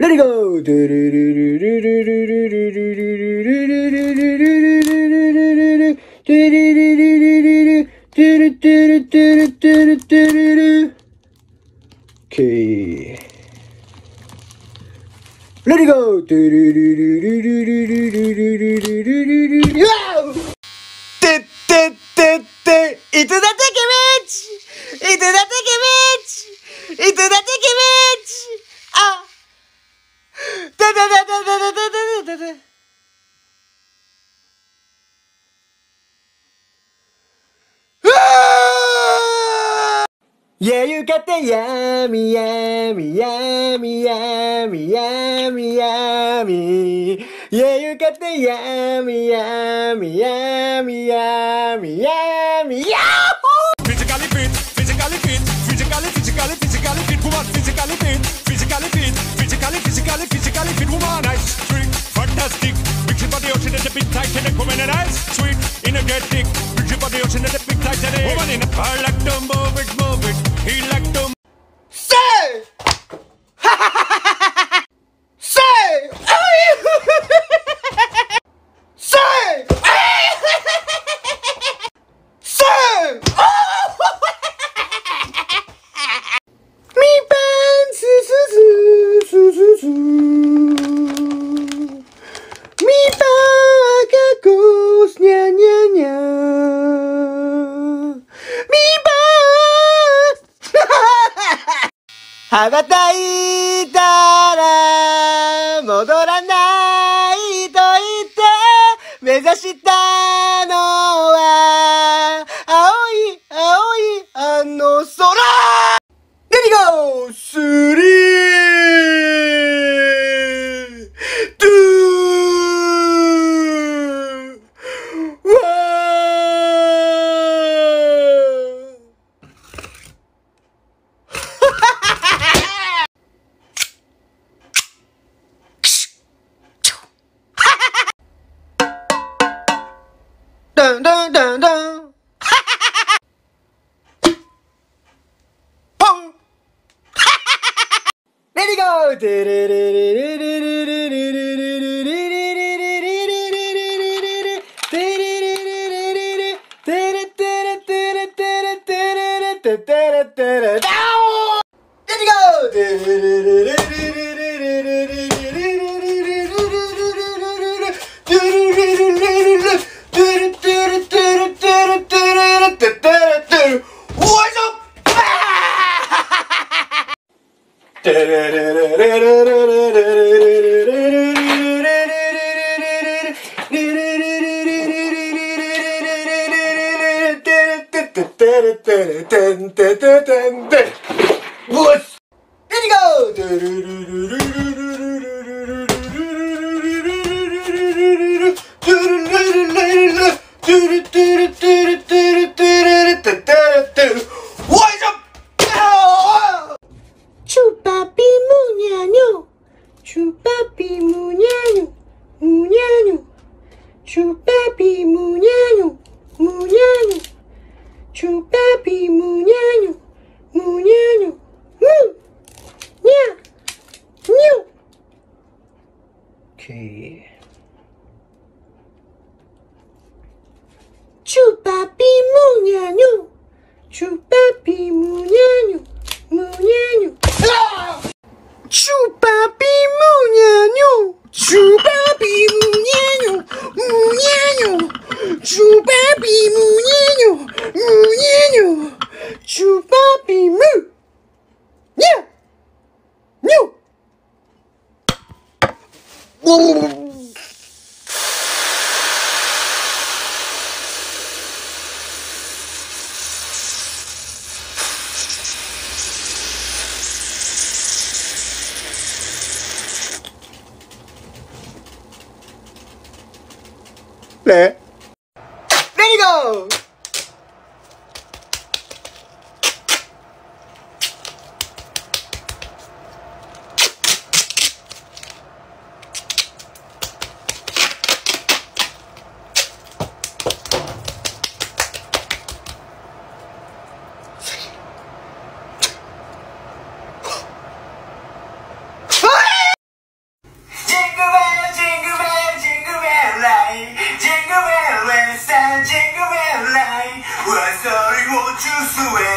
Let it go! Okay. Let it go! Yeah, you got the yummy, yummy, yummy, yummy, yummy, yummy. Yeah, you got the yummy, yummy, yummy, yummy, yummy, yahoo! Physically fit, physically fit, physically fit woman. Physically fit, physically fit woman. Nice, sweet, fantastic. Big ship of the ocean and the big Titanic woman and nice, sweet, energetic. Big ship of the ocean and the big Titanic woman in. I like to move it, move it. He like to say, say, say, say. Mi pan su su su su su. Mi pan kakos nya nya nya. Mi pan. 羽ばたいたら戻らないと言って目指したのは青い青いあの空。Let it go! 3, 2, 1. Dun dun dun dun. Pong. Let it go. Let it go. What's up? What? Let it go. What's up? Chupapi muñaño, chupapi muñaño, muñaño, chupapi muñaño, muñaño, chupapi muñaño, muñaño, ña, ñu. Okay. Chupapi muñaño, chupapi muñaño, muñaño. Ah! Chupapi muñaño, chupapi muñaño, muñaño, chupapi muñaño, muñaño, chupapi mu. Yeah. Ñu. Let it go! 中枢へ